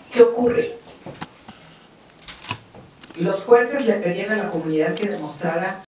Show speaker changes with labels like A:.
A: ¿Qué ocurre? Los jueces le pedían a la comunidad que demostrara